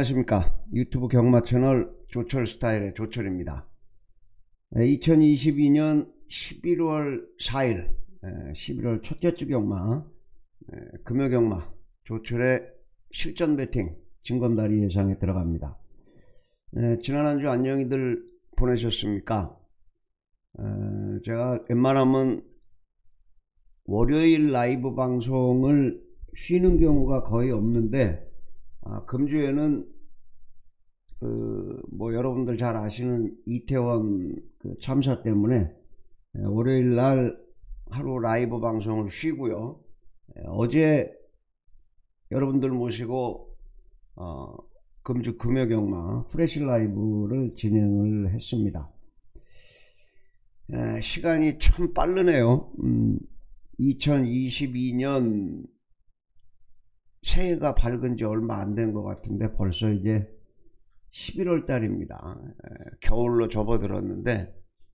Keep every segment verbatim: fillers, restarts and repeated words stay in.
안녕하십니까. 유튜브 경마 채널 조철 스타일의 조철입니다. 이천이십이 년 십일월 사일 십일월 첫째 주 경마 금요 경마 조철의 실전 배팅 진검다리 예상에 들어갑니다. 지난 한 주 안녕히들 보내셨습니까? 제가 웬만하면 월요일 라이브 방송을 쉬는 경우가 거의 없는데 아, 금주에는 그 뭐 여러분들 잘 아시는 이태원 그 참사 때문에 월요일 날 하루 라이브 방송을 쉬고요. 어제 여러분들 모시고 어, 금주 금요경마 프레시 라이브를 진행을 했습니다. 에, 시간이 참 빠르네요. 음, 이천이십이 년 새해가 밝은 지 얼마 안 된 것 같은데 벌써 이제 십일월 달입니다. 에, 겨울로 접어들었는데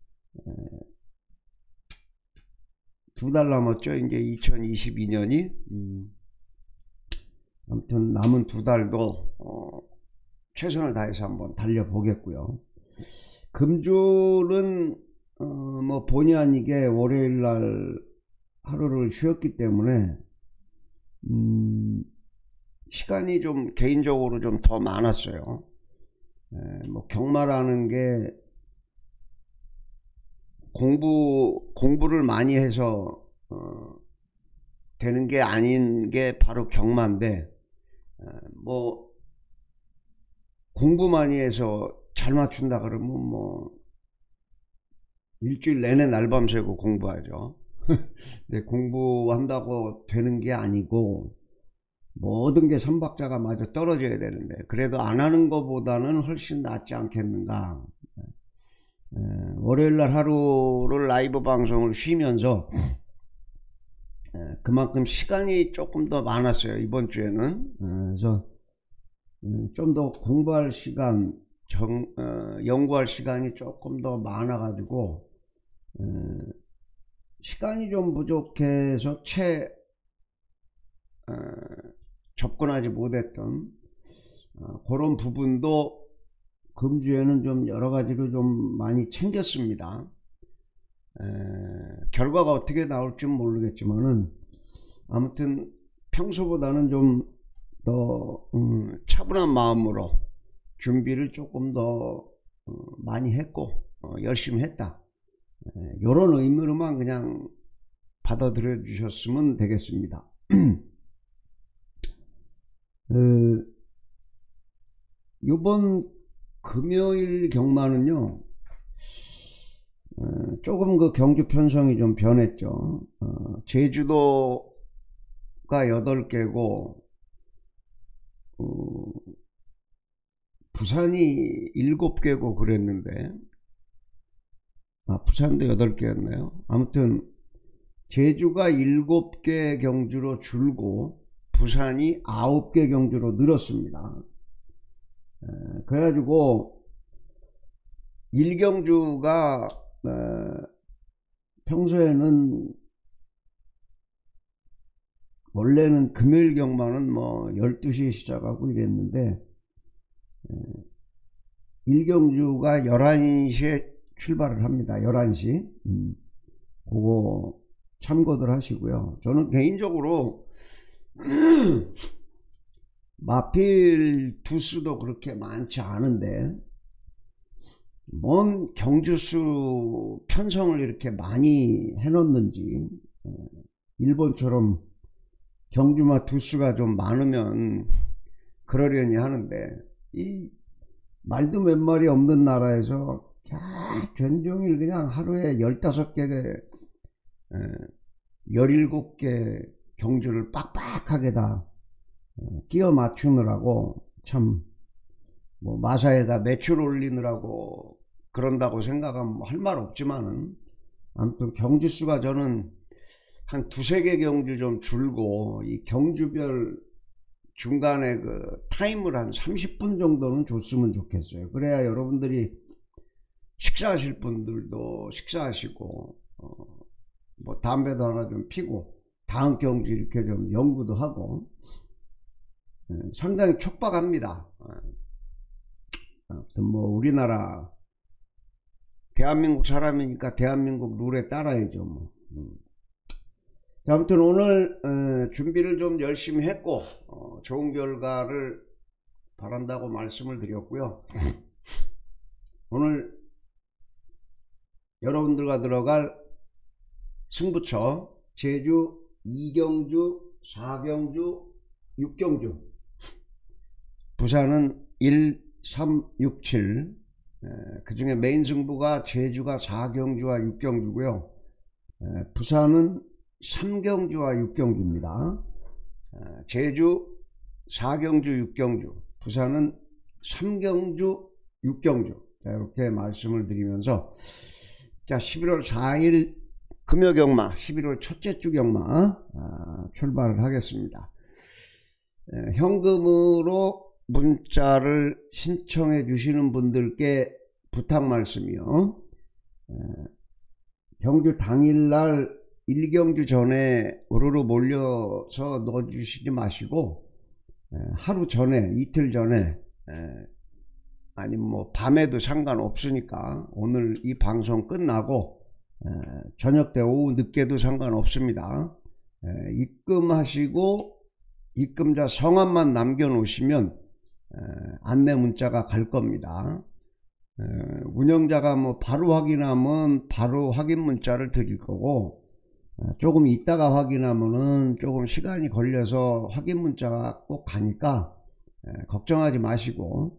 두 달 남았죠. 이제 이천이십이 년이 음, 아무튼 남은 두 달도 어, 최선을 다해서 한번 달려보겠고요. 금주는 어, 뭐 본의 아니게 월요일 날 하루를 쉬었기 때문에 음, 시간이 좀 개인적으로 좀 더 많았어요. 에, 뭐 경마라는 게 공부 공부를 많이 해서 어, 되는 게 아닌 게 바로 경마인데 에, 뭐 공부 많이 해서 잘 맞춘다 그러면 뭐 일주일 내내 날밤 새고 공부하죠. 근데 공부한다고 되는 게 아니고 모든 게 삼박자가 마저 떨어져야 되는데 그래도 안 하는 것보다는 훨씬 낫지 않겠는가. 에, 월요일날 하루를 라이브 방송을 쉬면서 에, 그만큼 시간이 조금 더 많았어요. 이번 주에는. 에, 그래서 좀 더 공부할 시간 정, 어, 연구할 시간이 조금 더 많아 가지고 에, 시간이 좀 부족해서 채 어, 접근하지 못했던 어, 그런 부분도 금주에는 좀 여러가지로 좀 많이 챙겼습니다. 에, 결과가 어떻게 나올지 모르겠지만은 아무튼 평소보다는 좀 더 음, 차분한 마음으로 준비를 조금 더 어, 많이 했고 어, 열심히 했다. 이런 의미로만 그냥 받아들여 주셨으면 되겠습니다. 어, 이번 금요일 경마는요 어, 조금 그 경주 편성이 좀 변했죠. 어, 제주도가 여덟 개고 어, 부산이 일곱 개고 그랬는데 아, 부산도 여덟 개였나요? 아무튼 제주가 일곱 개 경주로 줄고 부산이 아홉 개 경주로 늘었습니다. 에, 그래가지고 일 경주가 에, 평소에는 원래는 금요일 경마는 뭐 열두 시에 시작하고 이랬는데 에, 일 경주가 열한 시에 출발을 합니다. 열한 시. 음, 그거 참고들 하시고요. 저는 개인적으로 마필 두수도 그렇게 많지 않은데 뭔 경주수 편성을 이렇게 많이 해놓는지 일본처럼 경주마 두수가 좀 많으면 그러려니 하는데 이 말도 몇 마리 없는 나라에서 종일 그냥 하루에 열다섯 개 열일곱 개 경주를 빡빡하게 다 끼워 맞추느라고 참 뭐 마사에다 매출 올리느라고 그런다고 생각하면 할 말 없지만은 아무튼 경주수가 저는 한 두세 개 경주 좀 줄고 이 경주별 중간에 그 타임을 한 삼십 분 정도는 줬으면 좋겠어요. 그래야 여러분들이 식사하실 분들도 식사하시고 어 뭐 담배도 하나 좀 피고 다음 경주 이렇게 좀 연구도 하고 예, 상당히 촉박합니다. 아무튼 뭐 우리나라 대한민국 사람이니까 대한민국 룰에 따라야죠 뭐. 음. 자, 아무튼 오늘 어, 준비를 좀 열심히 했고 어, 좋은 결과를 바란다고 말씀을 드렸고요. 오늘 여러분들과 들어갈 승부처 제주 이 경주, 사 경주, 육 경주, 부산은 일, 삼, 육, 칠, 그 중에 메인 승부가 제주가 사 경주와 육 경주고요. 에, 부산은 삼 경주와 육 경주입니다. 에, 제주 사 경주, 육 경주, 부산은 삼 경주, 육 경주. 자, 이렇게 말씀을 드리면서 자, 십일월 사일 금요경마, 십일월 첫째 주 경마 아, 출발을 하겠습니다. 에, 현금으로 문자를 신청해 주시는 분들께 부탁 말씀이요. 에, 경주 당일날 일 경주 전에 우르르 몰려서 넣어주시지 마시고 에, 하루 전에, 이틀 전에, 에, 아니면 뭐 밤에도 상관없으니까 오늘 이 방송 끝나고 에, 저녁 때 오후 늦게도 상관없습니다. 에, 입금하시고 입금자 성함만 남겨 놓으시면 에, 안내 문자가 갈 겁니다. 에, 운영자가 뭐 바로 확인하면 바로 확인 문자를 드릴 거고 에, 조금 있다가 확인하면은 조금 시간이 걸려서 확인 문자가 꼭 가니까 에, 걱정하지 마시고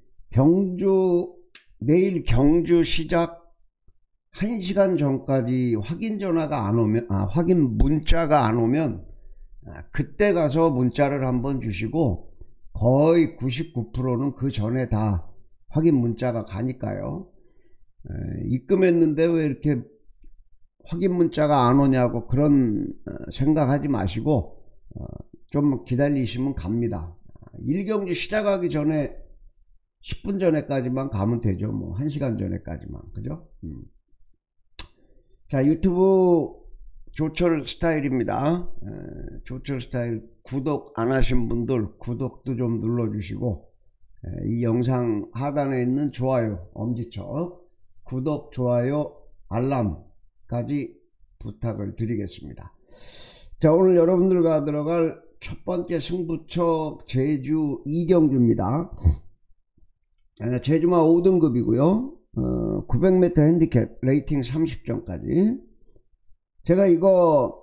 경주 내일 경주 시작 한 시간 전까지 확인 전화가 안 오면 아 확인 문자가 안 오면 아, 그때 가서 문자를 한번 주시고 거의 구십구 퍼센트는 그 전에 다 확인 문자가 가니까요. 에, 입금했는데 왜 이렇게 확인 문자가 안 오냐고 그런 어, 생각하지 마시고 어, 좀 기다리시면 갑니다. 일 경주 시작하기 전에 십 분 전에까지만 가면 되죠. 뭐 한 시간 전에까지만, 그죠? 음. 자, 유튜브 조철 스타일입니다. 에, 조철 스타일 구독 안 하신 분들 구독도 좀 눌러주시고 에, 이 영상 하단에 있는 좋아요 엄지척 구독, 좋아요, 알람까지 부탁을 드리겠습니다. 자, 오늘 여러분들과 들어갈 첫 번째 승부처 제주 이 경주입니다. 제주마 오 등급이고요. 어, 구백 미터 핸디캡 레이팅 삼십 점까지. 제가 이거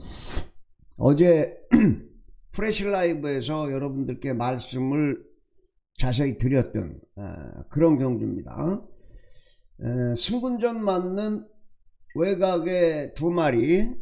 어제 프레시 라이브에서 여러분들께 말씀을 자세히 드렸던 어, 그런 경주입니다. 에, 승분전 맞는 외곽의 두 마리, 에,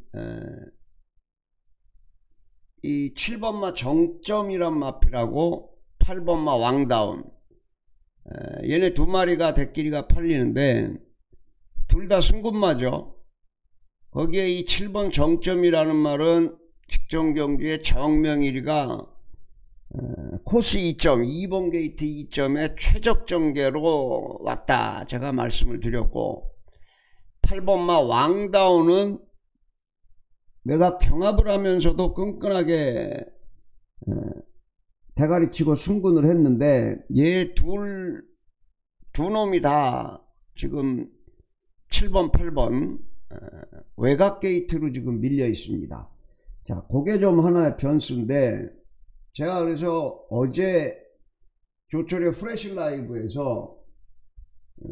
이 칠 번마 정점이란 마필하고 팔 번마 왕다운, 에, 얘네 두 마리가 대끼리가 팔리는데 둘 다 승군마죠. 거기에 이 칠 번 정점이라는 말은 직전경주의 정명일이가 에, 코스 이 점, 이 번 게이트 이 점에 최적전개로 왔다 제가 말씀을 드렸고, 팔 번마 왕다운은 내가 경합을 하면서도 끈끈하게 에, 대가리 치고 승군을 했는데 얘 둘, 두 놈이 다 지금 칠 번, 팔 번 에, 외곽 게이트로 지금 밀려 있습니다. 자, 그게 좀 하나의 변수인데 제가 그래서 어제 조철의 프레시 라이브에서 에,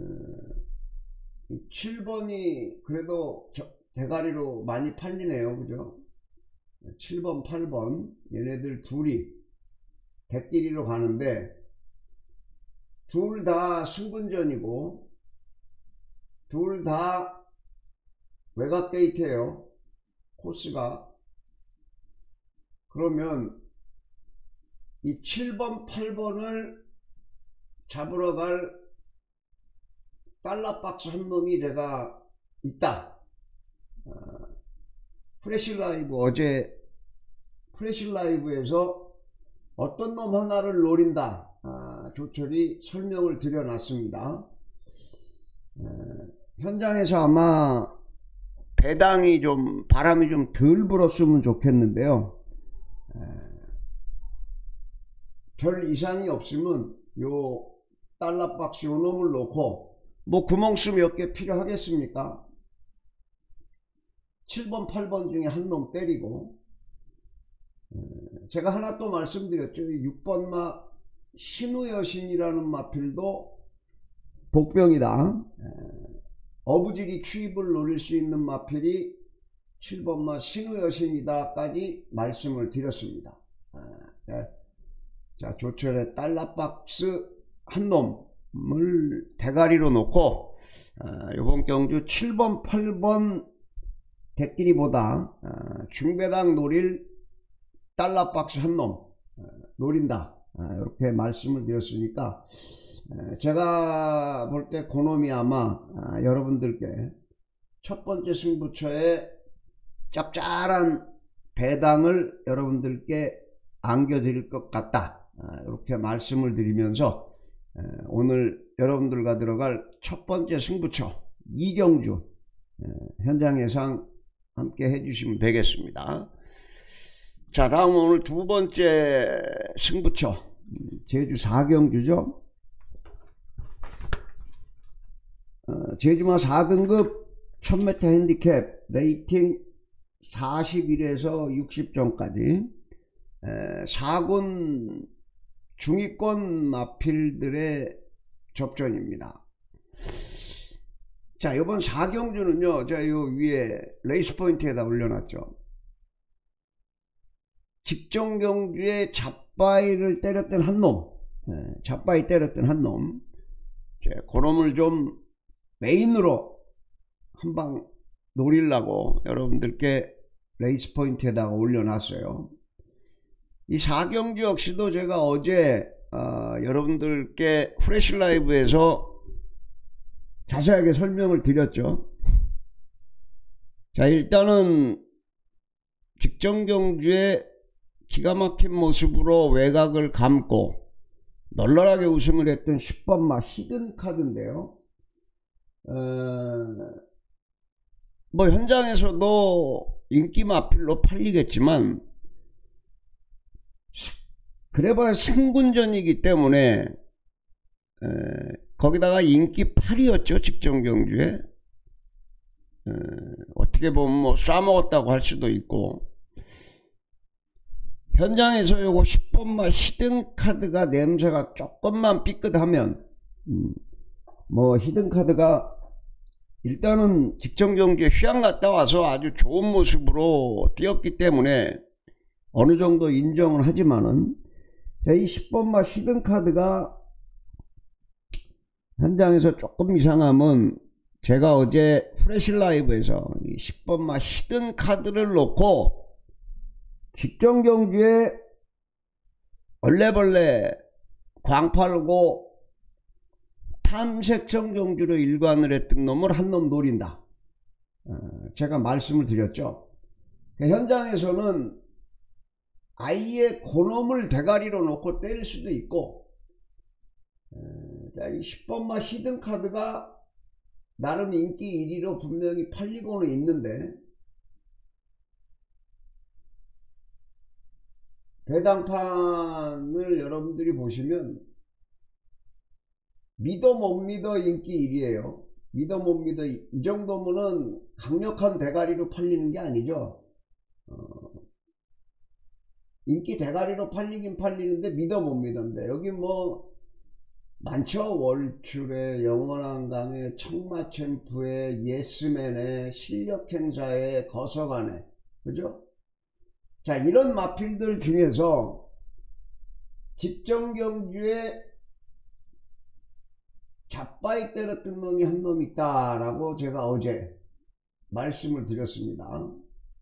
칠 번이 그래도 저, 대가리로 많이 팔리네요, 그죠? 칠 번, 팔 번 얘네들 둘이 백끼리로 가는데 둘 다 승분전이고 둘 다 외곽 게이트예요, 코스가. 그러면 이 칠 번, 팔 번을 잡으러 갈 달러박스 한 놈이 내가 있다. 어, 프레시 라이브 어제 프레시 라이브에서 어떤 놈 하나를 노린다, 아, 조철이 설명을 드려놨습니다. 에, 현장에서 아마 배당이 좀 바람이 좀 덜 불었으면 좋겠는데요. 에, 별 이상이 없으면 요 달러 박스 요 놈을 놓고 뭐 구멍수 몇 개 필요하겠습니까? 칠 번 팔 번 중에 한 놈 때리고, 제가 하나 또 말씀드렸죠. 육 번 마 신우여신이라는 마필도 복병이다. 어부지리 추입을 노릴 수 있는 마필이 칠 번 마 신우여신이다 까지 말씀을 드렸습니다. 자, 조철의 달러박스 한 놈을 대가리로 놓고 이번 경주 칠 번 팔 번 대끼리보다 중배당 노릴 달러박스 한 놈 노린다, 이렇게 말씀을 드렸으니까 제가 볼 때 그놈이 아마 여러분들께 첫 번째 승부처에 짭짤한 배당을 여러분들께 안겨드릴 것 같다, 이렇게 말씀을 드리면서 오늘 여러분들과 들어갈 첫 번째 승부처 이경주 현장 예상 함께 해주시면 되겠습니다. 자, 다음 오늘 두 번째 승부처 제주 사 경주죠. 어, 제주마 사 등급 천 미터 핸디캡 레이팅 사십일에서 육십 점까지 사 군 중위권 마필들의 접전입니다. 자, 이번 사 경주는요, 제가 요 위에 레이스 포인트에다 올려놨죠. 직전 경주에 잡바이를 때렸던 한 놈, 잡바이 때렸던 한 놈, 그놈을 좀 메인으로 한방 노리려고 여러분들께 레이스 포인트에다가 올려놨어요. 이 사 경주 역시도 제가 어제 어, 여러분들께 프레시 라이브에서 자세하게 설명을 드렸죠. 자, 일단은 직전 경주에 기가 막힌 모습으로 외곽을 감고 널널하게 우승을 했던 십 번 마 히든 카드인데요. 어, 뭐 현장에서도 인기 마필로 팔리겠지만 그래봐야 승군전이기 때문에 에, 거기다가 인기 팔이었죠. 직전 경주에 에, 어떻게 보면 뭐 쏴먹었다고 할 수도 있고, 현장에서 요거 십 번 마 히든 카드가 냄새가 조금만 삐끗하면 음, 뭐 히든 카드가 일단은 직전 경주에 휴양 갔다 와서 아주 좋은 모습으로 뛰었기 때문에 어느 정도 인정을 하지만은, 이 십 번 마 히든 카드가 현장에서 조금 이상함은 제가 어제 프레시 라이브에서 이 십 번 마 히든 카드를 놓고 직전 경주에 얼레벌레 광팔고 탐색성 경주로 일관을 했던 놈을 한 놈 노린다, 제가 말씀을 드렸죠. 현장에서는 아예 그놈을 대가리로 놓고 때릴 수도 있고, 이 십 번 마 히든 카드가 나름 인기 일 위로 분명히 팔리고는 있는데, 배당판을 여러분들이 보시면 믿어 못 믿어 인기 일 위에요. 믿어 못 믿어, 이 정도면은 강력한 대가리로 팔리는 게 아니죠. 어, 인기 대가리로 팔리긴 팔리는데 믿어 못 믿었는데, 여기 뭐 많죠. 월출에 영원한 강에 청마챔프에 예스맨에 실력행사에 거서간에, 그죠? 자, 이런 마필들 중에서 직전 경주에 잡바이 때렸던 놈이 한 놈 있다라고 제가 어제 말씀을 드렸습니다.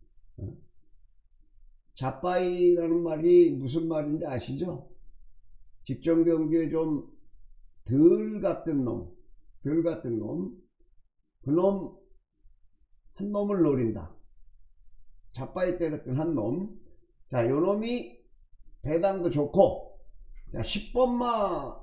잡바이라는 말이 무슨 말인지 아시죠? 직전 경주에 좀 덜 같은 놈, 덜 같은 놈, 그놈 한 놈을 노린다. 잡바이 때렸던 한 놈. 자, 요 놈이 배당도 좋고, 자, 십 번 마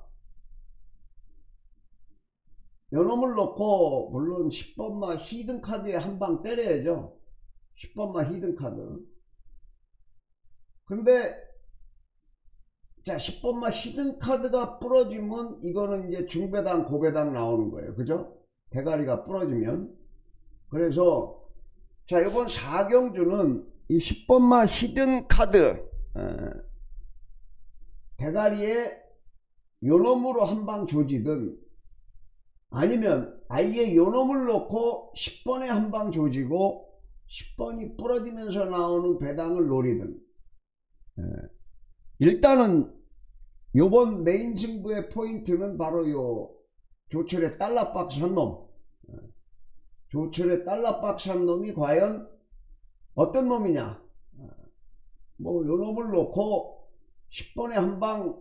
요 놈을 놓고, 물론 십 번 마 히든 카드에 한 방 때려야죠. 십 번 마 히든 카드. 근데 자, 십 번마 히든 카드가 부러지면 이거는 이제 중배당 고배당 나오는 거예요. 그죠? 대가리가 부러지면. 그래서 자, 이번 사 경주는 이 십 번마 히든 카드 어, 대가리에 요놈으로 한 방 조지든 아니면 아예 요놈을 놓고 십 번에 한 방 조지고 십 번이 부러지면서 나오는 배당을 노리든 예. 일단은 요번 메인 승부의 포인트는 바로 요 조철의 달러박스 한 놈. 예. 조철의 달러박스 한 놈이 과연 어떤 놈이냐. 예. 뭐 요놈을 놓고 십 번에 한 방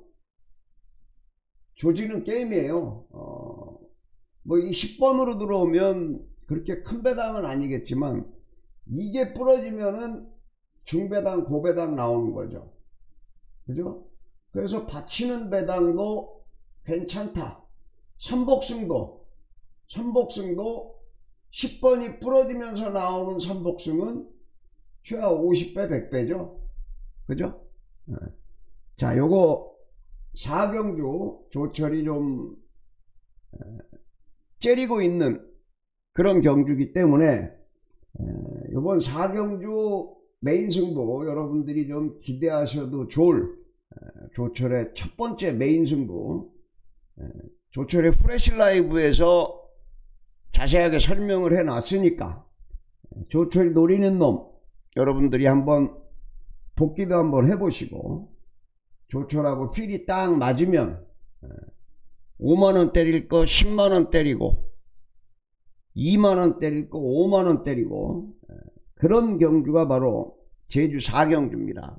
조지는 게임이에요. 어, 뭐 이 십 번으로 들어오면 그렇게 큰 배당은 아니겠지만 이게 부러지면은 중배당 고배당 나오는 거죠. 그죠? 그래서 받치는 배당도 괜찮다. 삼복승도 삼복승도 십 번이 부러지면서 나오는 삼복승은 최하 오십 배 백 배죠. 그죠? 네. 자, 요거 사 경주 조철이 좀 째리고 있는 그런 경주기 때문에 이번 사 경주 메인 승부 여러분들이 좀 기대하셔도 좋을 조철의 첫 번째 메인 승부, 조철의 프레시 라이브에서 자세하게 설명을 해 놨으니까 조철이 노리는 놈 여러분들이 한번 복기도 한번 해보시고 조철하고 필이 딱 맞으면 오만 원 때릴 거 십만 원 때리고 이만 원 때릴 거 오만 원 때리고 그런 경주가 바로 제주 사 경주입니다.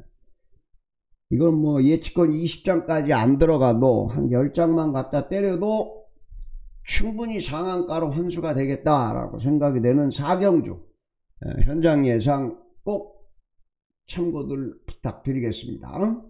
이건 뭐 예치권 이십 장까지 안 들어가도 한 열 장만 갖다 때려도 충분히 상한가로 환수가 되겠다라고 생각이 되는 사 경주 현장 예상 꼭 참고들 부탁드리겠습니다.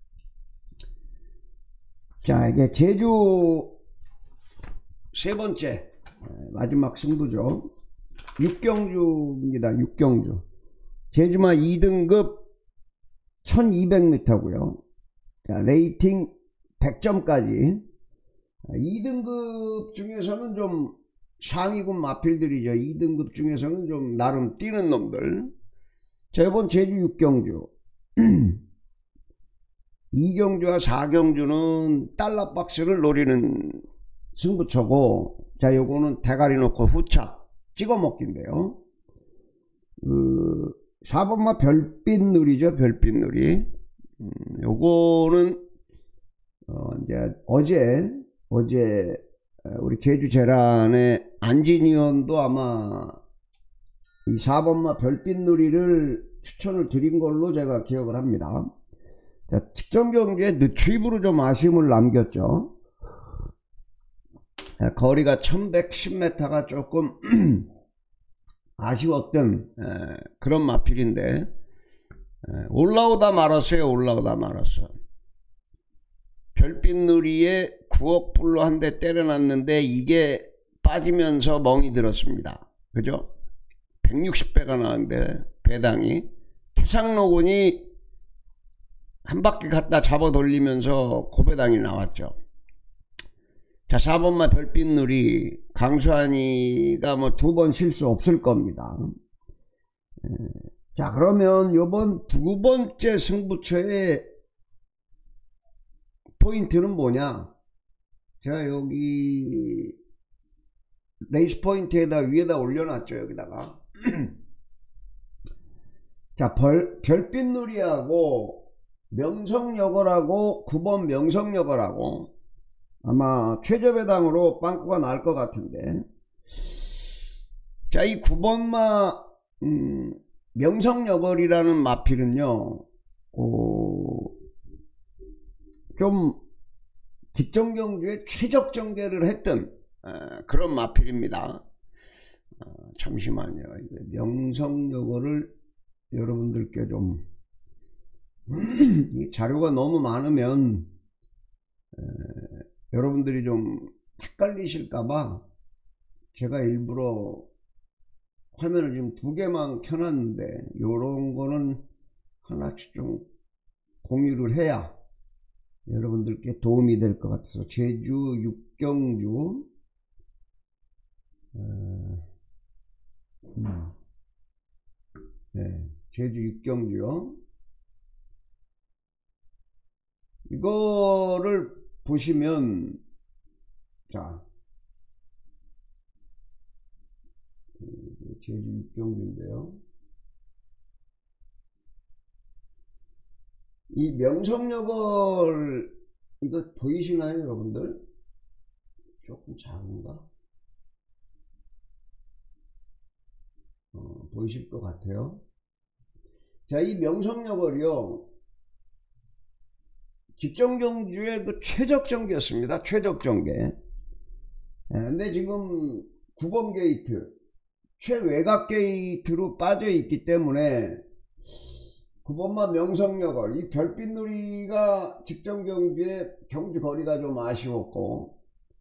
자, 이게 제주 세 번째 마지막 승부죠. 육 경주입니다. 육 경주. 제주마 이 등급 천이백 미터고요. 자, 레이팅 백 점까지. 이 등급 중에서는 좀 상위군 마필들이죠. 이 등급 중에서는 좀 나름 뛰는 놈들. 자, 이번 제주 육 경주. 이 경주와 사 경주는 달러박스를 노리는 승부처고, 자, 요거는 대가리 놓고 후착 찍어 먹기인데요. 그 사 번마 별빛누리죠. 별빛누리. 음, 요거는 어 이제 어제 어제 우리 제주 재란의 안진 의원도 아마 이 사 번마 별빛누리를 추천을 드린 걸로 제가 기억을 합니다. 자, 직전 경주에 늦추입으로 좀 아쉬움을 남겼죠. 거리가 천백십 미터가 조금 아쉬웠던 에, 그런 마필인데 에, 올라오다 말았어요. 올라오다 말았어. 별빛누리에 구억 불로 한 대 때려놨는데 이게 빠지면서 멍이 들었습니다. 그죠? 백육십 배가 나왔는데 배당이 태상노군이 한 바퀴 갖다 잡아 돌리면서 고배당이 나왔죠. 자, 사 번마 별빛누리 강수환이가 뭐 두 번 실수 없을 겁니다. 에, 자, 그러면 요번 두 번째 승부처의 포인트는 뭐냐? 제가 여기 레이스 포인트에다 위에다 올려놨죠. 여기다가 자, 벌, 별빛누리하고 명성여걸하고 구 번 명성여걸하고 아마 최저배당으로 빵꾸가 날 것 같은데, 자, 이 구 번마 음, 명성여걸이라는 마필은요, 어, 좀 직전 경주에 최적 전개를 했던 어, 그런 마필입니다. 어, 잠시만요. 명성여걸을 여러분들께 좀 이 자료가 너무 많으면 에, 여러분들이 좀 헷갈리실까봐 제가 일부러 화면을 지금 두 개만 켜놨는데 요런 거는 하나씩 좀 공유를 해야 여러분들께 도움이 될 것 같아서 제주 육경주 어, 음, 네, 제주 육경주요. 이거를 보시면 자 제주 육경주인데요. 이 명성역을 이거 보이시나요 여러분들? 조금 작은가? 어, 보이실 것 같아요. 자, 이 명성역을요 직정경주의 그 최적정계였습니다. 최적정계. 예, 근데 지금 구 번 게이트 최외곽 게이트로 빠져 있기 때문에 구 번만 명성역을 이 별빛누리가 직정경주의 경주 거리가 좀 아쉬웠고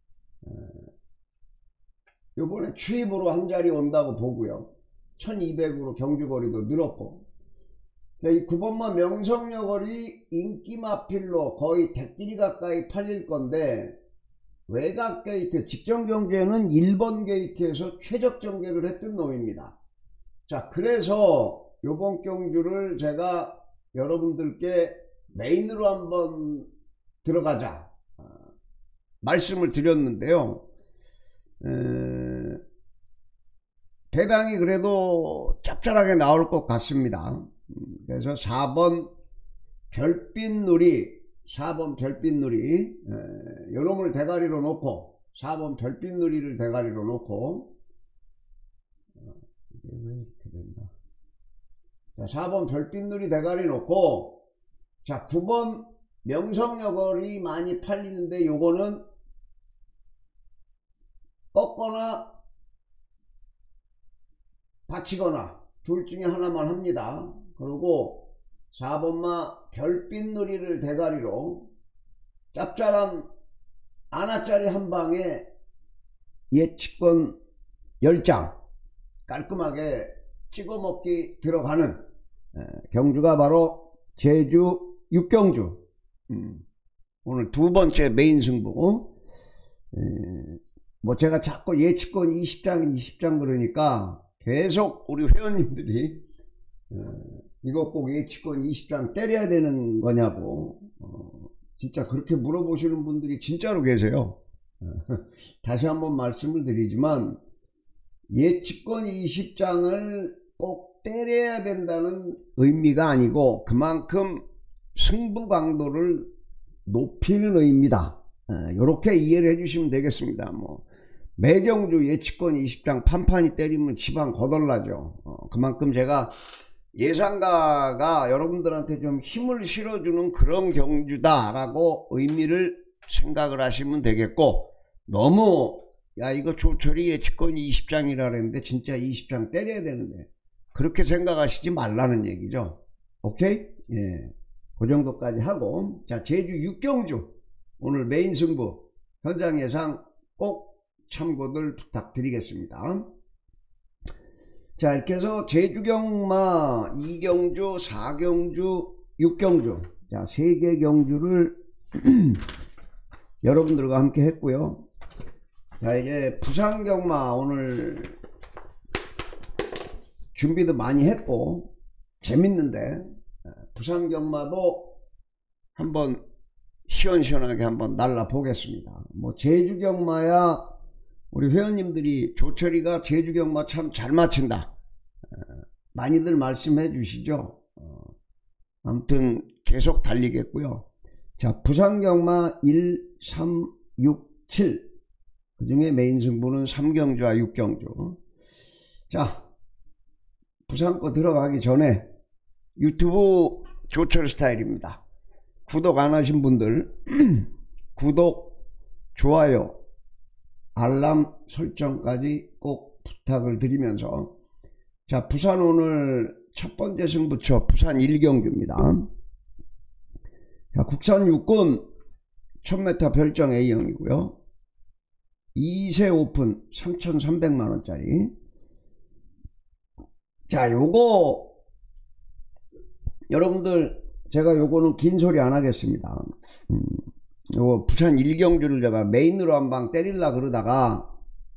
요번에 추입으로 한 자리 온다고 보고요. 천이백으로 경주 거리도 늘었고 이 구 번만 명성역이 인기 마필로 거의 대끼리 가까이 팔릴 건데 외곽 게이트 직정경주에는 일 번 게이트에서 최적 정계를 했던 놈입니다. 자, 그래서 요번 경주를 제가 여러분들께 메인으로 한번 들어가자 어, 말씀을 드렸는데요. 에, 배당이 그래도 짭짤하게 나올 것 같습니다. 그래서 사 번 별빛누리 사 번 별빛누리 요놈을 대가리로 놓고 사 번 별빛누리를 대가리로 놓고 이게 왜 이렇게 된다. 자, 사 번 별빛누리 대가리 놓고 자 구 번 명성역이 많이 팔리는데 요거는 꺾거나 받치거나 둘 중에 하나만 합니다. 그리고 사 번마 별빛누리를 대가리로 짭짤한 아나짜리 한 방에 예측권 열 장 깔끔하게 찍어먹기 들어가는 경주가 바로 제주 육경주. 음, 오늘 두 번째 메인 승부. 에, 뭐 제가 자꾸 예측권 이십 장 이십 장 그러니까 계속 우리 회원님들이 어, 이거 꼭 예측권 이십 장 때려야 되는 거냐고 어, 진짜 그렇게 물어보시는 분들이 진짜로 계세요. 어, 다시 한번 말씀을 드리지만 예측권 이십 장을 꼭 때려야 된다는 의미가 아니고 그만큼 승부 강도를 높이는 의미다. 이렇게 이해를 해주시면 되겠습니다. 뭐 매경주 예측권 이십 장 판판이 때리면 집안 거덜나죠. 어, 그만큼 제가 예상가가 여러분들한테 좀 힘을 실어주는 그런 경주다 라고 의미를 생각을 하시면 되겠고, 너무 야 이거 조철이 예측권 이십 장이라 그랬는데 진짜 이십 장 때려야 되는데 그렇게 생각하시지 말라는 얘기죠. 오케이? 예, 그 정도까지 하고, 자 제주 육경주 오늘 메인 승부 현장 예상 꼭 참고들 부탁드리겠습니다. 자 이렇게 해서 제주경마 이경주 사경주 육경주 자 세 개 경주를 여러분들과 함께 했고요. 자 이제 부산경마 오늘 준비도 많이 했고 재밌는데 부산경마도 한번 시원시원하게 한번 날라 보겠습니다. 뭐 제주경마야 우리 회원님들이 조철이가 제주경마 참 잘 맞춘다 많이들 말씀해 주시죠. 어, 아무튼 계속 달리겠고요. 자 부산경마 일, 삼, 육, 칠 그 중에 메인 승부는 삼경주와 육경주. 자 부산 거 들어가기 전에 유튜브 조철 스타일입니다. 구독 안 하신 분들 구독, 좋아요, 알람 설정까지 꼭 부탁을 드리면서, 자 부산 오늘 첫 번째 승부처 부산 일 경주입니다. 자, 국산 육군 천 미터 별정 A형이고요 이 세 오픈 삼천삼백만 원짜리. 자 요거 여러분들 제가 요거는 긴 소리 안 하겠습니다. 음, 요 부산 일경주를 제가 메인으로 한 방 때릴라 그러다가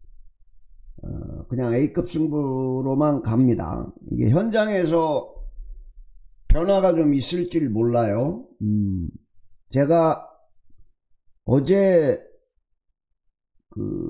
어, 그냥 A급 승부로만 갑니다. 이게 현장에서 변화가 좀 있을지를 몰라요. 음, 제가 어제 그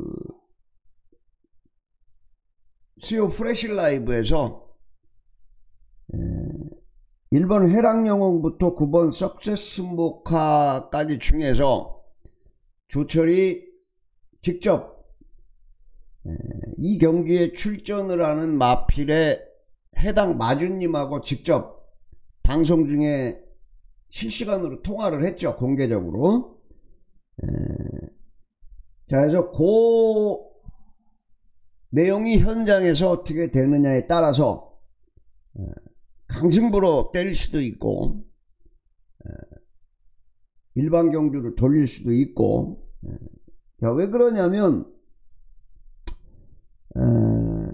수요 프레시 라이브에서 에, 일 번 해랑영웅부터 구 번 석세스 모카까지 중에서 조철이 직접 에, 이 경기에 출전을 하는 마필의 해당 마주님하고 직접 방송 중에 실시간으로 통화를 했죠. 공개적으로. 에, 자, 그래서 그 내용이 현장에서 어떻게 되느냐에 따라서 에, 강승부로 때릴 수도 있고 에, 일반 경주를 돌릴 수도 있고 에, 자, 왜 그러냐면 에,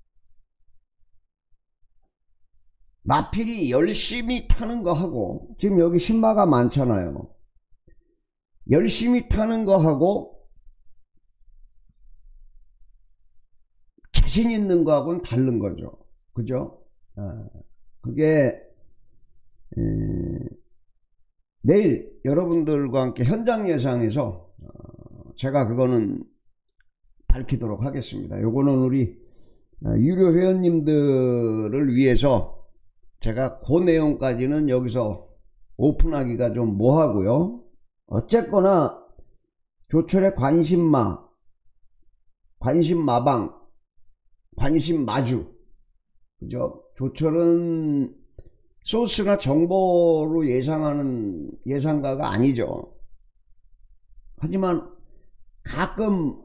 마필이 열심히 타는 거 하고 지금 여기 신마가 많잖아요. 열심히 타는 거 하고 자신 있는 거 하고는 다른 거죠. 그죠? 아, 그게 에, 내일 여러분들과 함께 현장 예상에서 어, 제가 그거는 밝히도록 하겠습니다. 요거는 우리 유료 회원님들을 위해서 제가 그 내용까지는 여기서 오픈하기가 좀 뭐하고요. 어쨌거나 조철의 관심마, 관심마방, 관심마주, 그죠? 조철은 소스나 정보로 예상하는 예상가가 아니죠. 하지만 가끔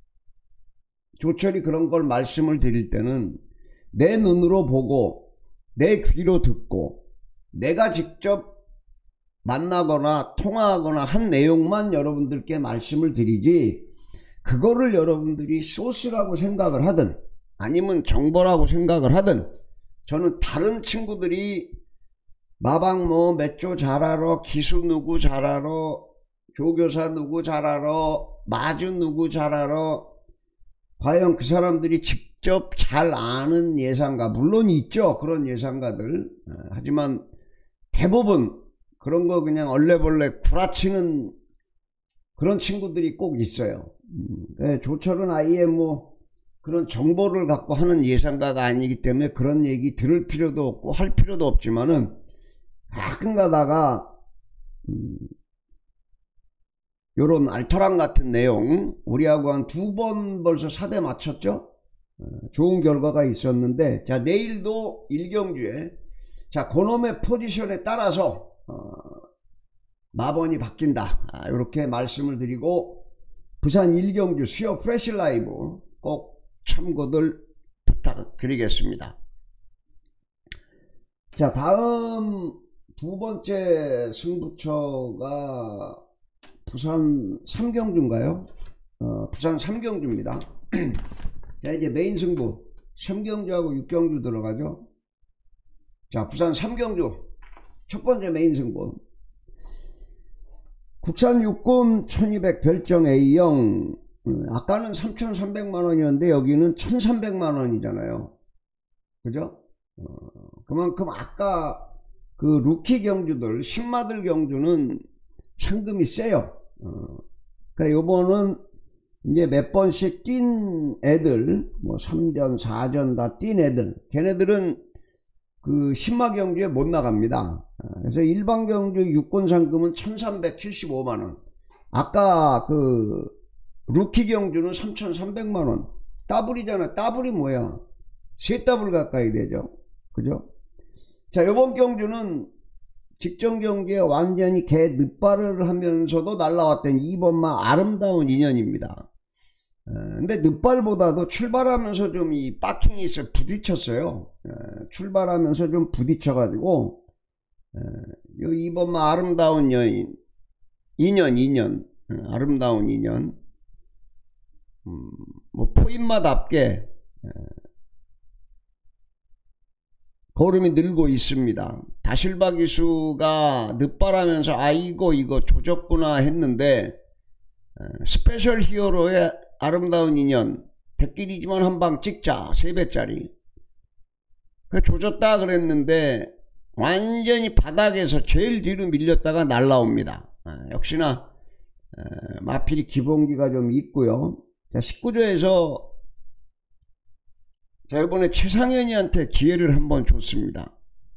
조철이 그런 걸 말씀을 드릴 때는 내 눈으로 보고 내 귀로 듣고 내가 직접 만나거나 통화하거나 한 내용만 여러분들께 말씀을 드리지, 그거를 여러분들이 소스라고 생각을 하든 아니면 정보라고 생각을 하든, 저는 다른 친구들이 마방 뭐 몇 조 잘 알아, 기수 누구 잘 알아, 조교사 누구 잘 알아, 마주 누구 잘 알아, 과연 그 사람들이 직접 잘 아는 예상가, 물론 있죠, 그런 예상가들. 하지만 대부분 그런 거 그냥 얼레벌레 구라치는 그런 친구들이 꼭 있어요. 네, 조철은 아예 뭐 그런 정보를 갖고 하는 예상가가 아니기 때문에 그런 얘기 들을 필요도 없고 할 필요도 없지만은, 가끔 가다가 음, 요런 알토란 같은 내용, 우리하고 한 두 번 벌써 사대 맞췄죠. 어, 좋은 결과가 있었는데, 자, 내일도 일경주에 자, 그놈의 포지션에 따라서 어, 마번이 바뀐다, 아, 이렇게 말씀을 드리고, 부산 일경주 수요 프레시 라이브 꼭 참고들 부탁드리겠습니다. 자, 다음 두 번째 승부처가 부산 삼경주인가요? 어, 부산 삼경주입니다. 자, 이제 메인 승부 삼경주하고 육경주 들어가죠. 자, 부산 삼경주 첫 번째 메인 승부, 국산 육군 천이백 별정 A형. 아까는 삼천삼백만 원이었는데 여기는 천삼백만 원이잖아요. 그죠? 어, 그만큼 아까 그 루키 경주들, 신마들 경주는 상금이 세요. 어, 그러니까 요번은 이제 몇 번씩 뛴 애들, 뭐 삼 전 사 전 다 뛴 애들, 걔네들은 그 신마 경주에 못 나갑니다. 그래서 일반 경주 육군 상금은 천삼백칠십오만 원, 아까 그 루키 경주는 삼천삼백만 원, 더블이잖아. 더블이 뭐야? 세 더블 가까이 되죠. 그죠? 자, 요번 경주는 직전 경기에 완전히 개 늦발을 하면서도 날라왔던 이 번마 아름다운 인연입니다. 에, 근데 늦발보다도 출발하면서 좀 이 빠킹이 있어 부딪혔어요. 에, 출발하면서 좀 부딪혀가지고, 요 이 번마 아름다운 여인, 인연, 인연, 에, 아름다운 인연, 음, 뭐 포인마답게 에, 거름이 늘고 있습니다. 다실바 기수가 늦바라면서 아이고 이거 조졌구나 했는데 스페셜 히어로의 아름다운 인연 대길이지만 한방 찍자 세 배짜리 조졌다 그랬는데 완전히 바닥에서 제일 뒤로 밀렸다가 날라옵니다. 역시나 마필이 기본기가 좀 있고요. 자, 십구 조에서 자, 이번에 최상현이한테 기회를 한번 줬습니다.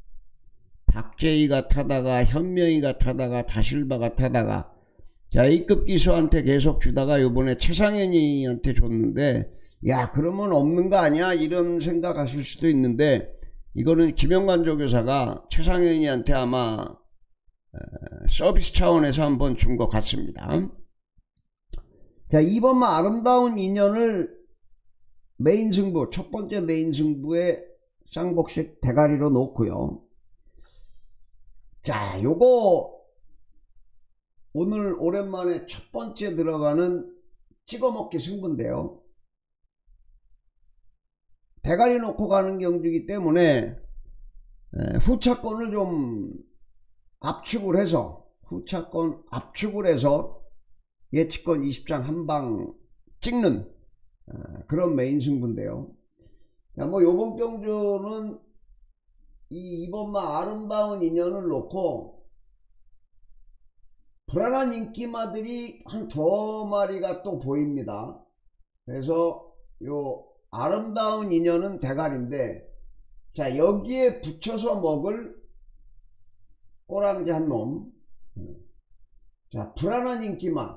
박재희가 타다가 현명이가 타다가 다실바가 타다가 자, A급 기수한테 계속 주다가 이번에 최상현이한테 줬는데 야, 그러면 없는 거 아니야? 이런 생각하실 수도 있는데 이거는 김영관 조교사가 최상현이한테 아마 서비스 차원에서 한번 준 것 같습니다. 자, 이번만 아름다운 인연을 메인 승부, 첫 번째 메인 승부에 쌍복식 대가리로 놓고요. 자, 요거 오늘 오랜만에 첫 번째 들어가는 찍어먹기 승부인데요. 대가리 놓고 가는 경주이기 때문에 후차권을 좀 압축을 해서 후차권 압축을 해서 예측권 이십 장 한방 찍는 그런 메인 승부인데요. 자, 뭐 요번 경주는 이 이번만 아름다운 인연을 놓고 불안한 인기마들이 한 두 마리가 또 보입니다. 그래서 요 아름다운 인연은 대가리인데 자, 여기에 붙여서 먹을 꼬랑지 한 놈. 자, 불안한 인기마.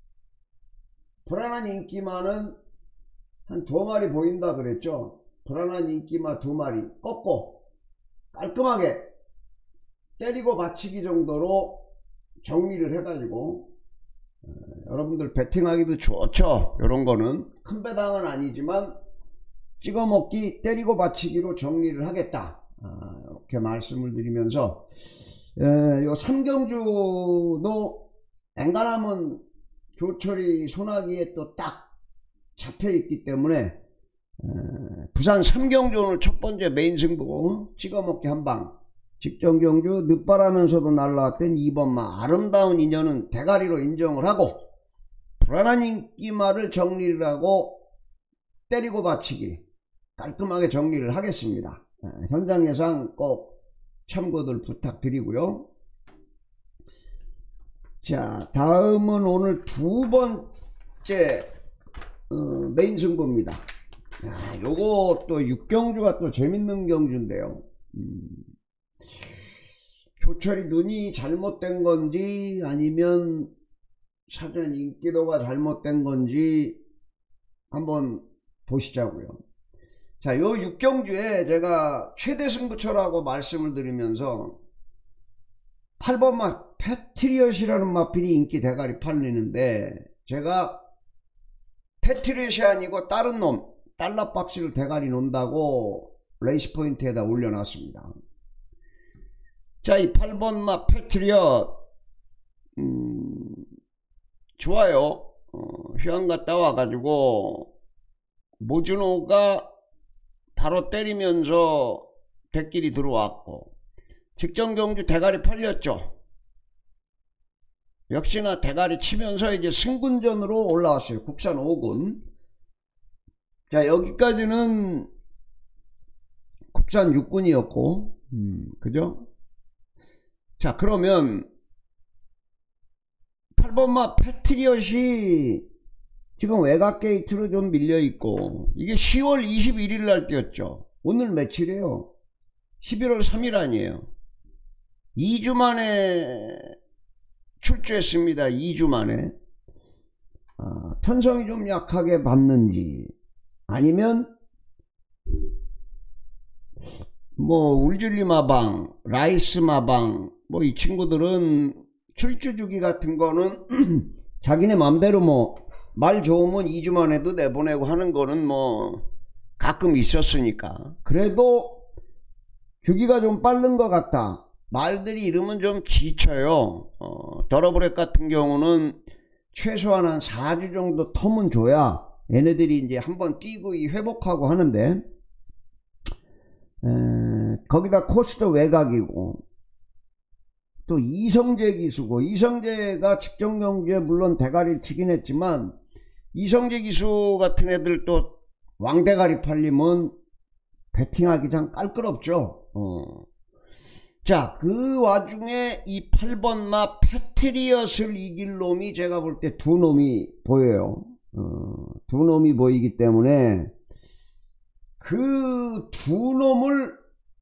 불안한 인기마는 한 두 마리 보인다 그랬죠. 불안한 인기마 두 마리 꺾고 깔끔하게 때리고 받치기 정도로 정리를 해가지고 어, 여러분들 배팅하기도 좋죠. 요런 거는 큰 배당은 아니지만 찍어먹기 때리고 받치기로 정리를 하겠다. 아, 이렇게 말씀을 드리면서 에, 요 삼경주도 엔간하면 조철이 소나기에 또 딱 잡혀있기 때문에 에, 부산 삼경주 오늘 첫 번째 메인 승부 찍어먹기 한방 직전경주 늦바라면서도 날라왔던 이번만 아름다운 인연은 대가리로 인정을 하고 불안한 인기마를 정리를 하고 때리고 받치기 깔끔하게 정리를 하겠습니다. 에, 현장 예상 꼭 참고들 부탁드리고요. 자, 다음은 오늘 두 번째 어, 메인 승부입니다. 야, 요거 또 육경주가 또 재밌는 경주인데요. 음, 조철이 눈이 잘못된 건지 아니면 사전 인기도가 잘못된 건지 한번 보시자고요. 자, 요 육경주에 제가 최대 승부처라고 말씀을 드리면서 팔 번 마 패트리엇이라는 마필이 인기 대가리 팔리는데 제가 패트리엇이 아니고 다른 놈 달러박스를 대가리 놓는다고 레이스 포인트에다 올려놨습니다. 자, 이 팔 번 마 패트리엇 음, 좋아요. 어, 휴양 갔다 와가지고 모준호가 바로 때리면서 백길이 들어왔고 직전경주 대가리 팔렸죠. 역시나 대가리 치면서 이제 승군전으로 올라왔어요. 국산 오 군. 자, 여기까지는 국산 육 군이었고 음, 그죠? 자, 그러면 팔 번 마 패트리엇이 지금 외곽 게이트로 좀 밀려있고 이게 시월 이십일일 날 뛰었죠. 오늘 며칠이에요? 십일월 삼일 아니에요. 이 주 만에 출주했습니다. 이 주 만에. 아, 편성이 좀 약하게 봤는지 아니면 뭐 울줄리 마방, 라이스 마방 뭐 이 친구들은 출주 주기 같은 거는 자기네 맘대로 뭐 말 좋으면 이 주 만에도 내보내고 하는 거는 뭐 가끔 있었으니까 그래도 주기가 좀 빠른 것 같다. 말들이 이러면 좀 지쳐요. 어, 더러브렉 같은 경우는 최소한 한 사 주 정도 텀은 줘야 얘네들이 이제 한번 뛰고 회복하고 하는데 에, 거기다 코스도 외곽이고 또 이성재 기수고, 이성재가 직전 경기에 물론 대가리를 치긴 했지만 이성재 기수 같은 애들 또 왕대가리 팔리면 배팅하기 참 깔끄럽죠. 어. 자, 그 와중에 이 팔 번마 패트리엇을 이길 놈이 제가 볼 때 두 놈이 보여요. 어, 두 놈이 보이기 때문에 그 두 놈을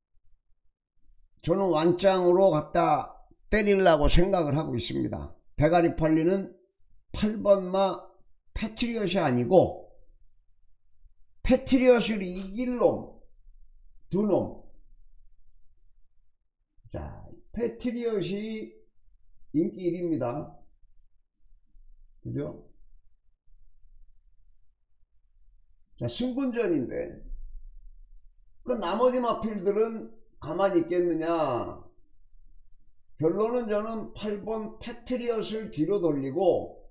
저는 완장으로 갖다 때리려고 생각을 하고 있습니다. 대가리 팔리는 팔 번마 패트리엇이 아니고 패트리엇을 이길 놈 두 놈. 자, 패트리엇이 인기 일 위입니다. 그죠? 자, 승분전인데 그 나머지 마필들은 가만히 있겠느냐. 결론은 저는 팔 번 패트리엇을 뒤로 돌리고,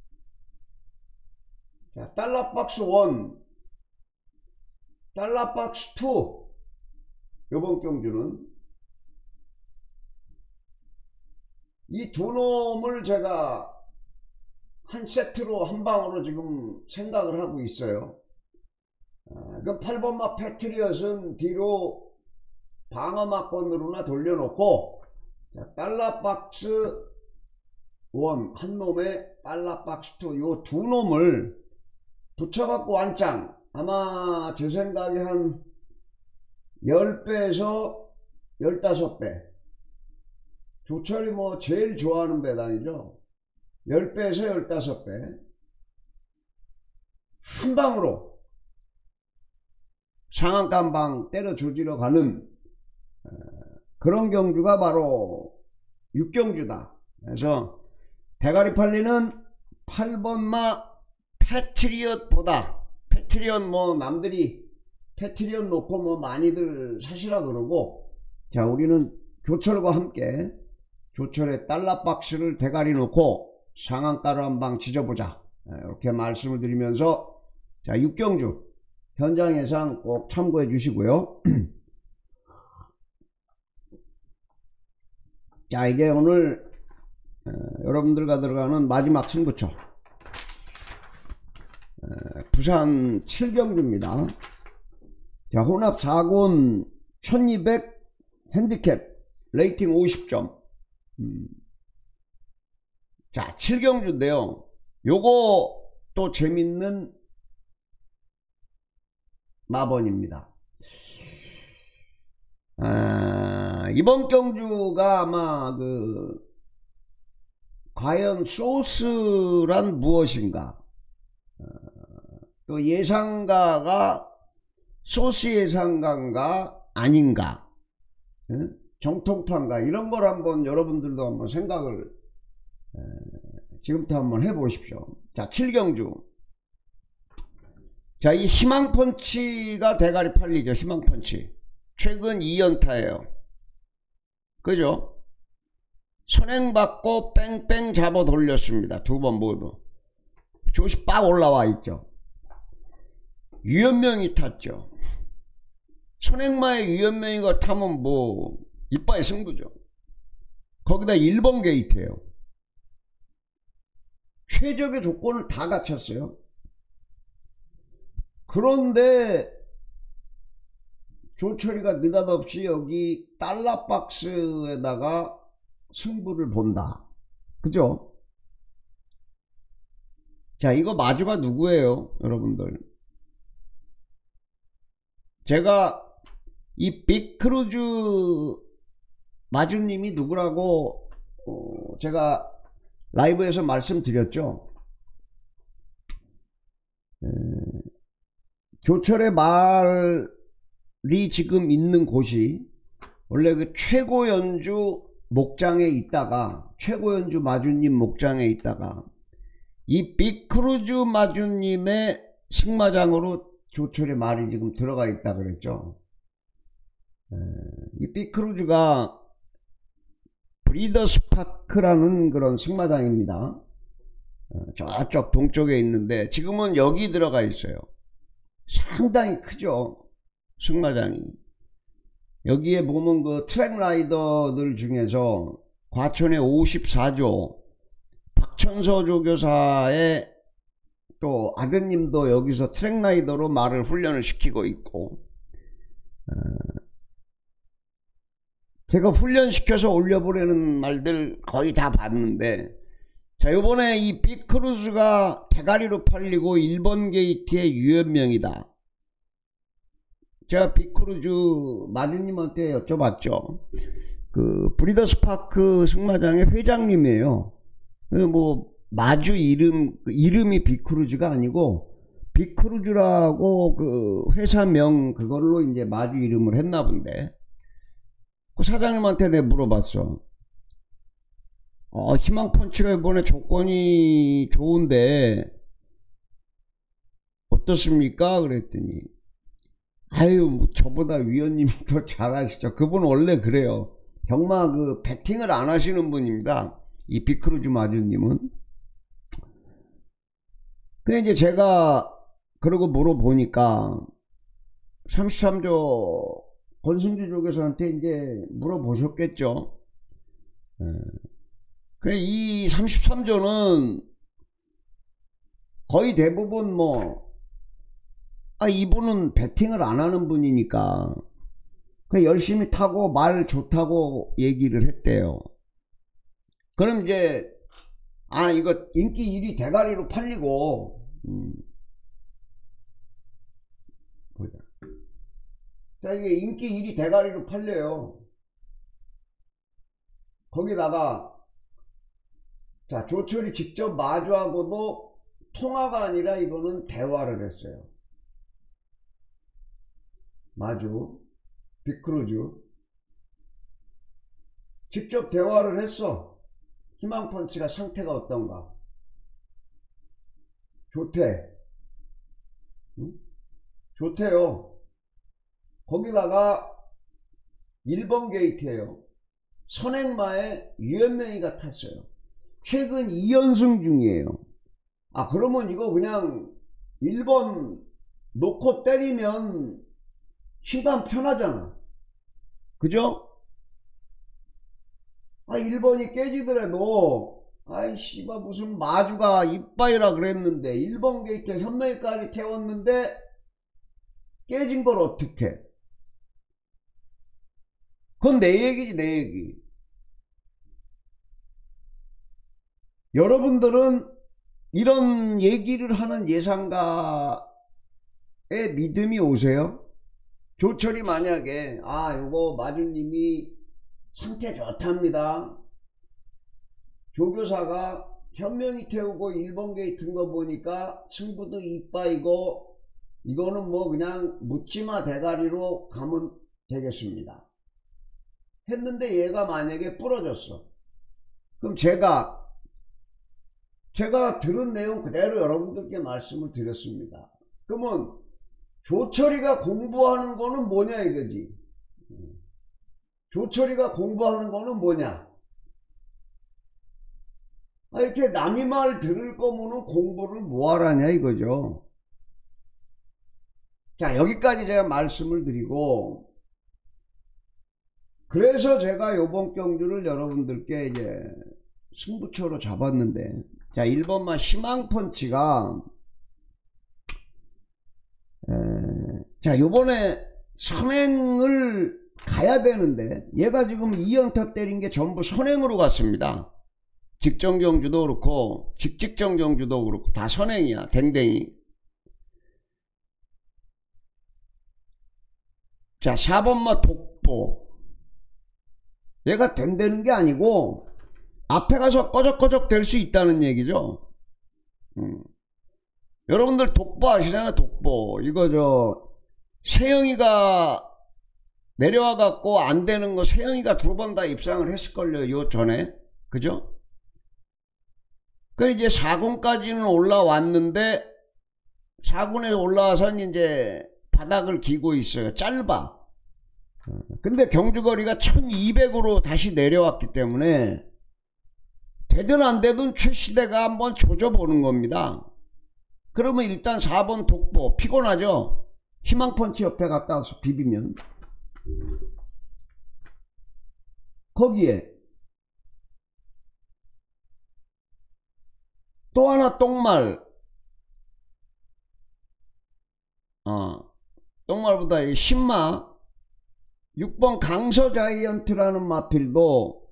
자, 달러박스 일, 달러박스 이, 요번 경주는 이 두 놈을 제가 한 세트로 한 방으로 지금 생각을 하고 있어요. 아, 그 팔 번마 패트리엇은 뒤로 방어막권으로나 돌려놓고, 자, 달러박스 일 한 놈에 달러박스 이, 요 두 놈을 붙여갖고 완짱, 아마 제 생각에 한 십 배에서 십오 배, 조철이 뭐 제일 좋아하는 배당이죠. 십 배에서 십오 배 한 방으로 상한가 한 방 때려 조지러 가는 그런 경주가 바로 육경주다. 그래서 대가리 팔리는 팔 번마 패트리엇보다, 패트리엇 뭐 남들이 패트리엇 놓고 뭐 많이들 사시라 그러고, 자, 우리는 조철과 함께 조철의 달러박스를 대가리 놓고 상한가로 한 방 지져보자, 이렇게 말씀을 드리면서, 자, 육경주 현장 예상 꼭 참고해 주시고요. 자, 이게 오늘 에, 여러분들과 들어가는 마지막 승부처, 에, 부산 칠 경주입니다. 자, 혼합 사 군 천이백 핸디캡 레이팅 오십 점. 음. 자, 칠 경주인데요. 요거 또 재밌는 마번입니다. 아, 이번 경주가 아마 그 과연 소스란 무엇인가, 어, 또 예상가가 소스 예상가인가 아닌가, 예? 정통판가, 이런 걸 한번 여러분들도 한번 생각을 에, 지금부터 한번 해보십시오. 자, 칠 경주. 자, 이 희망펀치가 대가리 팔리죠. 희망펀치 최근 이 연타예요. 그죠? 선행받고 뺑뺑 잡아 돌렸습니다. 두 번 모두 조시 빡 올라와 있죠. 유연명이 탔죠. 선행마에 유연명이가 타면 뭐 이빨 승부죠. 거기다 일 번 게이트예요. 최적의 조건을 다 갖췄어요. 그런데 조철이가 느닷없이 여기 달러박스에다가 승부를 본다. 그죠? 자, 이거 마주가 누구예요, 여러분들? 제가 이 빅크루즈 마주님이 누구라고 어, 제가 라이브에서 말씀드렸죠. 에, 조철의 말이 지금 있는 곳이 원래 그 최고 연주 목장에 있다가, 최고 연주 마주님 목장에 있다가 이 빅크루즈 마주님의 승마장으로 조철의 말이 지금 들어가 있다 그랬죠. 에, 이 빅크루즈가 브리더스파크라는 그런 승마장입니다. 어, 저쪽 동쪽에 있는데 지금은 여기 들어가 있어요. 상당히 크죠, 승마장이. 여기에 보면 그 트랙라이더들 중에서 과천의 오십사조 박천서 조교사의 또 아드님도 여기서 트랙라이더로 말을 훈련을 시키고 있고, 어, 제가 훈련시켜서 올려보내는 말들 거의 다 봤는데, 자, 요번에 이 빅크루즈가 대가리로 팔리고 일 번 게이트의 유연명이다. 제가 빅크루즈 마주님한테 여쭤봤죠. 그 브리더스파크 승마장의 회장님이에요. 뭐 마주 이름 이름이 빅크루즈가 아니고 빅크루즈라고 그 회사명 그걸로 이제 마주 이름을 했나 본데, 그 사장님한테 내가 물어봤어. 어, 희망펀치가 이번에 조건이 좋은데 어떻습니까? 그랬더니 아유, 뭐 저보다 위원님이 더 잘하시죠. 그분 원래 그래요. 정말 그 배팅을 안 하시는 분입니다. 이 빅크루즈 마주님은. 근데 이제 제가 그러고 물어보니까 삼십삼조 권승주 조교사한테 이제 물어보셨겠죠. 이 삼십삼조는 거의 대부분 뭐, 아, 이분은 배팅을 안 하는 분이니까 그냥 열심히 타고 말 좋다고 얘기를 했대요. 그럼 이제 아, 이거 인기 일 위 대가리로 팔리고, 음. 보자. 자, 이게 인기 일 위 대가리로 팔려요. 거기다가 자, 조철이 직접 마주하고도 통화가 아니라 이거는 대화를 했어요. 마주 빅크루즈 직접 대화를 했어. 희망펀치가 상태가 어떤가? 좋대. 응? 좋대요. 거기다가 일 번 게이트에요. 선행마에 유연명이가 탔어요. 최근 이 연승 중이에요. 아, 그러면 이거 그냥 일 번 놓고 때리면 심판 편하잖아. 그죠? 아, 일 번이 깨지더라도 아이 씨발 무슨 마주가 이빠이라 그랬는데 일 번 게이트 현명이까지 태웠는데 깨진 걸 어떡해. 그건 내 얘기지, 내 얘기. 여러분들은 이런 얘기를 하는 예상가에 믿음이 오세요? 조철이 만약에 아, 요거 마주님이 상태 좋답니다. 조교사가 현명히 태우고 일 번 게이트인 거 보니까 승부도 이빠이고 이거는 뭐 그냥 묻지마 대가리로 가면 되겠습니다. 했는데 얘가 만약에 부러졌어. 그럼 제가 제가 들은 내용 그대로 여러분들께 말씀을 드렸습니다. 그러면 조철이가 공부하는 거는 뭐냐 이거지. 조철이가 공부하는 거는 뭐냐. 아, 이렇게 남이 말 들을 거면은 공부를 뭐하라냐 이거죠. 자, 여기까지 제가 말씀을 드리고, 그래서 제가 요번 경주를 여러분들께 이제 승부처로 잡았는데, 자, 일 번만 희망펀치가 에, 자, 요번에 선행을 가야 되는데 얘가 지금 이 연타 때린 게 전부 선행으로 갔습니다. 직전경주도 그렇고 직직전경주도 그렇고 다 선행이야. 댕댕이. 자, 사 번마 독보. 얘가 된다는 게 아니고 앞에 가서 꺼적꺼적 될 수 있다는 얘기죠. 음. 여러분들 독보 아시잖아요. 독보. 이거 저 세영이가 내려와 갖고 안 되는 거 세영이가 두 번 다 입상을 했을걸요. 요 전에. 그죠? 그 이제 사 군까지는 올라왔는데 사 군에 올라와서 이제 바닥을 기고 있어요. 짧아. 근데 경주거리가 천이백으로 다시 내려왔기 때문에 되든 안 되든 최시대가 한번 조져보는 겁니다. 그러면 일단 사 번 독보 피곤하죠. 희망펀치 옆에 갔다 와서 비비면 거기에 또 하나 똥말, 어, 똥말보다 이 신마 육 번 강서자이언트라는 마필도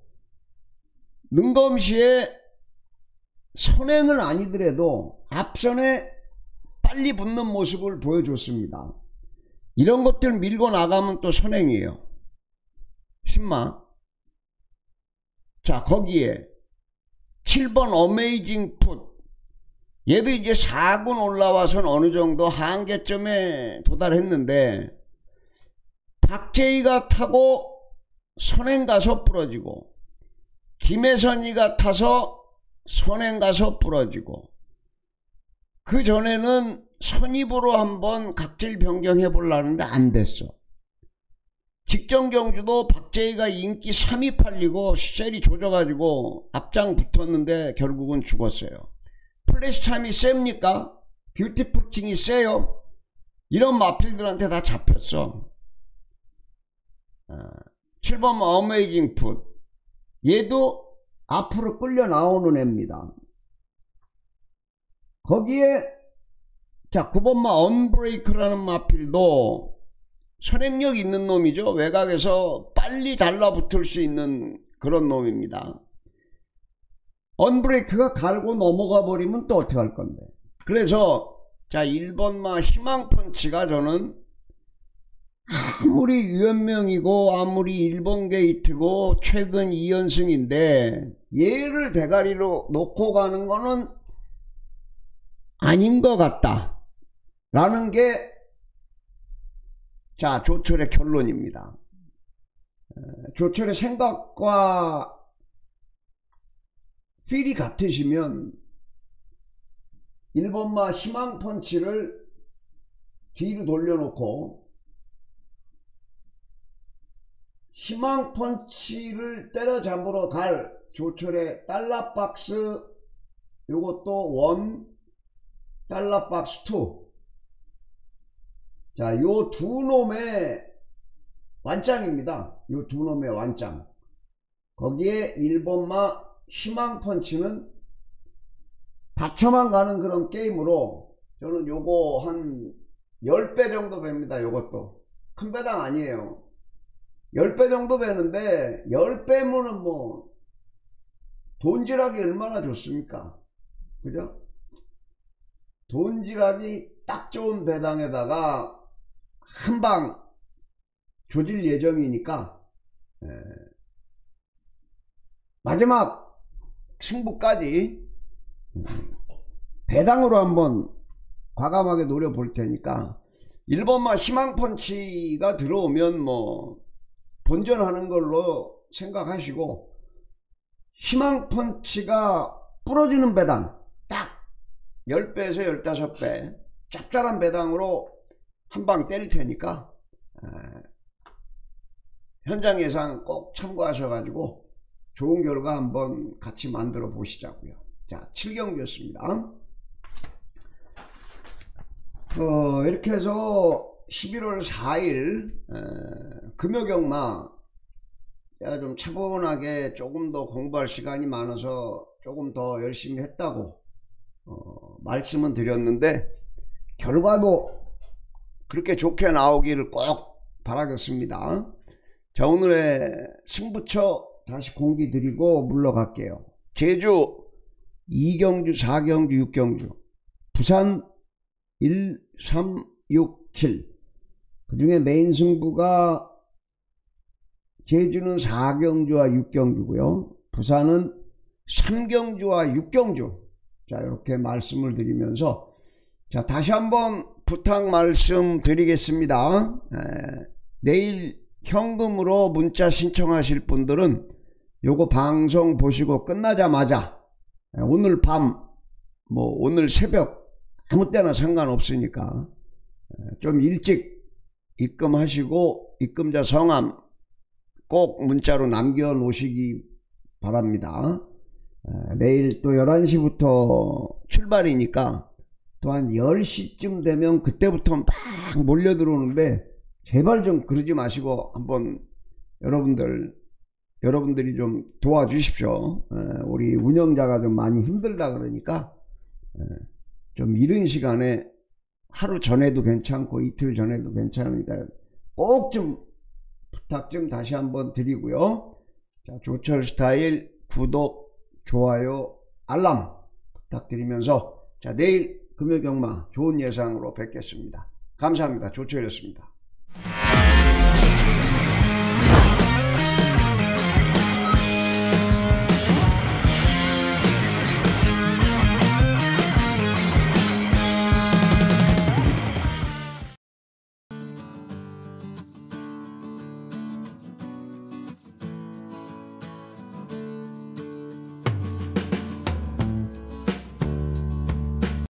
능검시에 선행은 아니더라도 앞선에 빨리 붙는 모습을 보여줬습니다. 이런 것들 밀고 나가면 또 선행이에요. 신마. 자, 거기에 칠 번 어메이징 풋. 얘도 이제 사 군 올라와서는 어느 정도 한계점에 도달했는데 박재희가 타고 선행 가서 부러지고 김혜선이가 타서 선행 가서 부러지고 그 전에는 선입으로 한번 각질 변경해 보려는데 안 됐어. 직전 경주도 박재희가 인기 삼 위 팔리고 셀이 조져가지고 앞장 붙었는데 결국은 죽었어요. 플래시 타임이 셉니까? 뷰티풀 킹이 세요? 이런 마필들한테 다 잡혔어. 칠 번 어메이징 풋. 얘도 앞으로 끌려 나오는 애입니다. 거기에 자 구 번마 언브레이크라는 마필도 선행력 있는 놈이죠. 외곽에서 빨리 달라붙을 수 있는 그런 놈입니다. 언브레이크가 갈고 넘어가 버리면 또 어떻게 할 건데. 그래서 자 일 번마 희망펀치가 저는 아무리 유연명이고 아무리 일본 게이트고 최근 이 연승인데 얘를 대가리로 놓고 가는 거는 아닌 것 같다 라는 게 자 조철의 결론입니다. 조철의 생각과 필이 같으시면 일 번마 희망펀치를 뒤로 돌려놓고 희망펀치를 때려잡으러 갈 조철의 달러박스 요것도 원 달러박스 투. 자, 요 두 놈의 완짱입니다. 요 두 놈의 완짱. 거기에 일 번마 희망펀치는 받쳐만 가는 그런 게임으로 저는 요거 한 십 배 정도 봅니다. 요것도 큰 배당 아니에요. 십 배 정도 배는데 십 배면은 뭐 돈질하기 얼마나 좋습니까? 그죠? 돈질하기 딱 좋은 배당에다가 한방 조질 예정이니까 에, 마지막 승부까지 배당으로 한번 과감하게 노려볼 테니까 일 번마 희망펀치가 들어오면 뭐 본전하는 걸로 생각하시고 희망펀치가 부러지는 배당 딱 십 배에서 십오 배 짭짤한 배당으로 한방 때릴 테니까 에, 현장 예상 꼭 참고하셔가지고 좋은 결과 한번 같이 만들어 보시자고요. 자, 칠 경주였습니다. 어, 이렇게 해서 십일월 사일 에, 금요경마 제가 좀 차분하게 조금 더 공부할 시간이 많아서 조금 더 열심히 했다고 어, 말씀은 드렸는데 결과도 그렇게 좋게 나오기를 꼭 바라겠습니다. 자, 오늘의 승부처 다시 공기 드리고 물러갈게요. 제주 이 경주, 사 경주, 육 경주, 부산 일, 삼, 육, 칠. 그 중에 메인 승부가 제주는 사 경주와 육 경주고요. 부산은 삼 경주와 육 경주. 자, 이렇게 말씀을 드리면서 자, 다시 한번 부탁 말씀 드리겠습니다. 에, 내일 현금으로 문자 신청하실 분들은 요거 방송 보시고 끝나자마자 에, 오늘 밤, 뭐 오늘 새벽 아무 때나 상관없으니까 에, 좀 일찍 입금하시고 입금자 성함 꼭 문자로 남겨 놓으시기 바랍니다. 에, 내일 또 열한 시부터 출발이니까 또 한 열 시쯤 되면 그때부터 막 몰려 들어오는데 제발 좀 그러지 마시고 한번 여러분들 여러분들이 좀 도와주십시오. 우리 운영자가 좀 많이 힘들다 그러니까 좀 이른 시간에 하루 전에도 괜찮고 이틀 전에도 괜찮으니까 꼭 좀 부탁 좀 다시 한번 드리고요. 자, 조철 스타일 구독, 좋아요, 알람 부탁드리면서 자, 내일 금요경마 좋은 예상으로 뵙겠습니다. 감사합니다. 조철이었습니다.